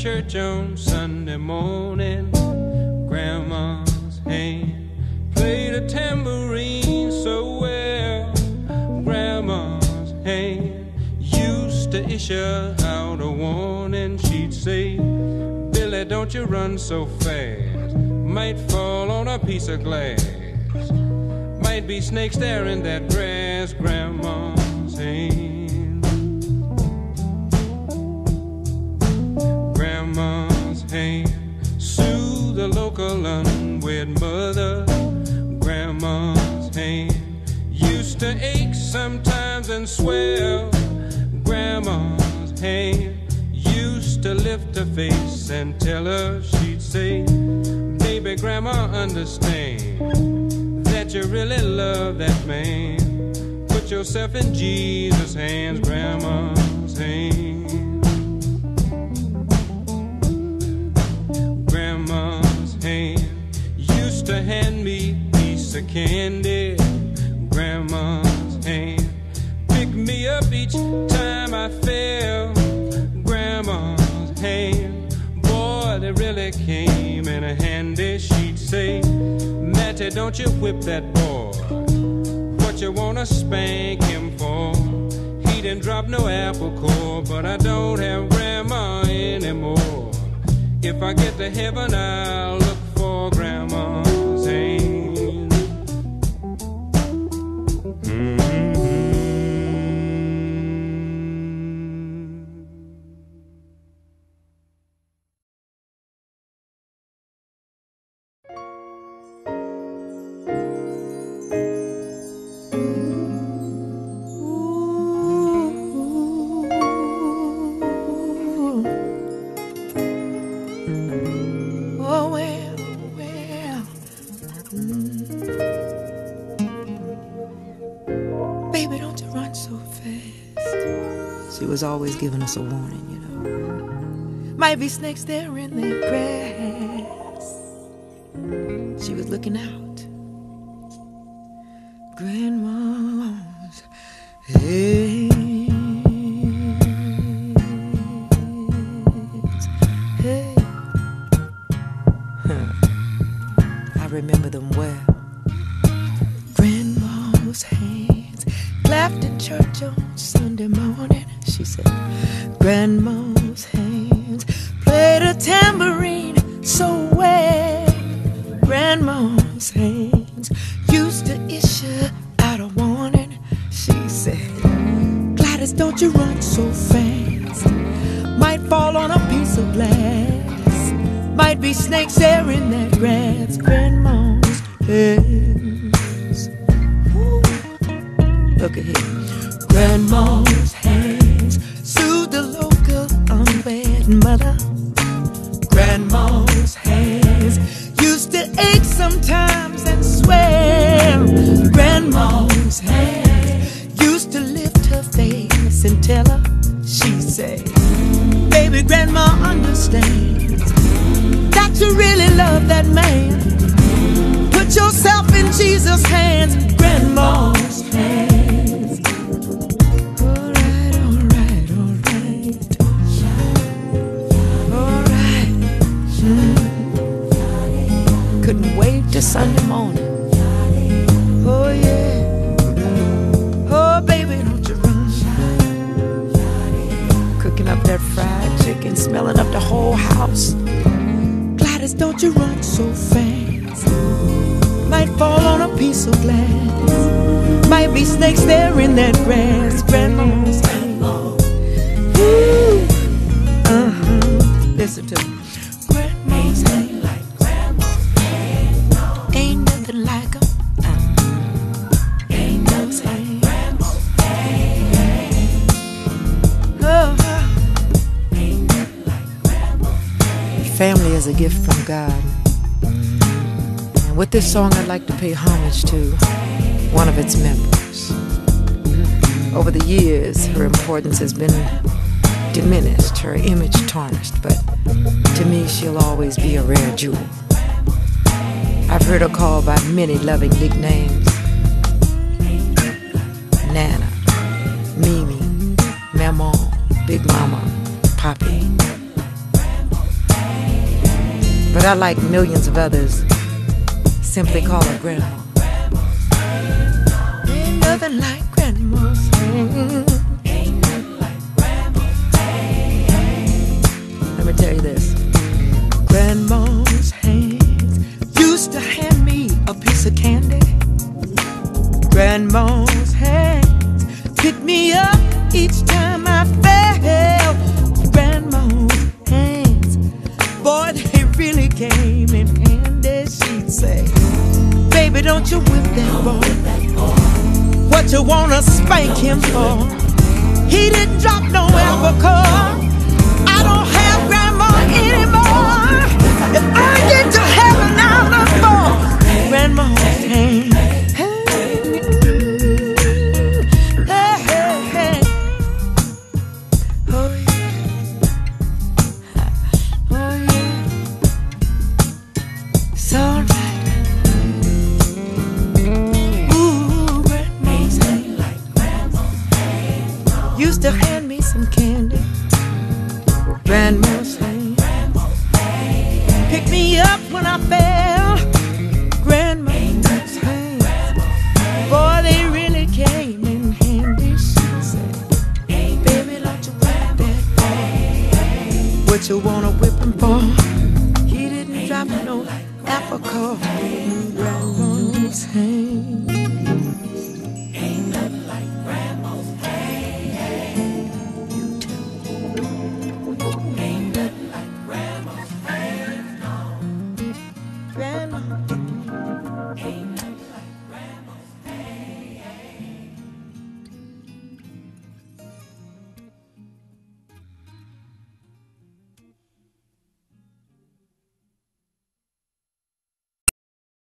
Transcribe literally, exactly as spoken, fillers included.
church on Sunday morning. Grandma's hand played a tambourine so well. Grandma's hand used to issue out a warning. She'd say, Billy, don't you run so fast, might fall on a piece of glass, might be snakes there in that grass. Grandma's hand, Grandma's hand soothed the local unwed mother. Grandma's hand used to ache sometimes and swell. Grandma's hand used to lift her face and tell her, she'd say, baby, Grandma, understand that you really love that man. Put yourself in Jesus' hands. Grandma's hand, Grandma's hand used to hand me a piece of candy. Grandma's hand picked me up each time I fell. Grandma's hand, boy, they really came in handy. She'd say, Matty, don't you whip that boy, what you wanna spank him for? He didn't drop no apple core, but I don't have Grandma anymore. If I get to heaven, I'll look for Grandma's hand. Mm-hmm. Was always giving us a warning, you know. Might be snakes there in the grass. She was looking out. Grandma's hands, hey. I remember them well. Grandma's hands clapped in church on Sunday morning. She said, Grandma's hands played a tambourine so well. Grandma's hands used to issue out a warning. She said, Gladys, don't you run so fast, might fall on a piece of glass, might be snakes there in that grass. Grandma's hands, ooh. Look at here. Grandma's hands soothe the local unwed mother. Grandma's hands used to ache sometimes and swell. Grandma's hands used to lift her face and tell her, she said, baby, Grandma understands that you really love that man. Put yourself in Jesus' hands. Grandma's hands. Alright, alright, alright. Alright. Mm. Couldn't wait till Sunday morning. Oh yeah. Oh baby, don't you run. Cooking up that fried chicken, smelling up the whole house. Gladys, don't you run so fast, might fall on a piece of glass, might be snakes there in that grass. Grandma's hand. Ooh. Uh-huh. Listen to me. Grandma's hand. Like Grandma's hand, no. Ain't nothing like 'em. Uh. Ain't nothing like Grandma's hand. Uh-huh. Ain't nothing like Grandma's hand. Family is a gift from God. And with this song, I'd like to pay homage to one of its members. Over the years, her importance has been diminished, her image tarnished, but to me, she'll always be a rare jewel. I've heard her called by many loving nicknames: Nana, Mimi, Maman, Big Mama, Poppy. but I, like millions of others, simply call her Grandma. Ain't nothing like Grandma's hand. Let me tell you this. Grandma's hands used to hand me a piece of candy. Grandma's hands picked me up each time I fell. Grandma's hands, boy, they really came in handy. She'd say, baby, don't you whip that boy. What you wanna spank him for? He didn't drop no alcohol. I don't have Grandma anymore. If I get to heaven, I'll look for Grandma's hand. Used to hand me some candy. Grandma's hand picked me up when I fell. Grandma's hand, boy, they really came in handy. She said, baby, don't you whip that boy. What you wanna whip him for? He didn't drop no alcohol. Grandma's hand.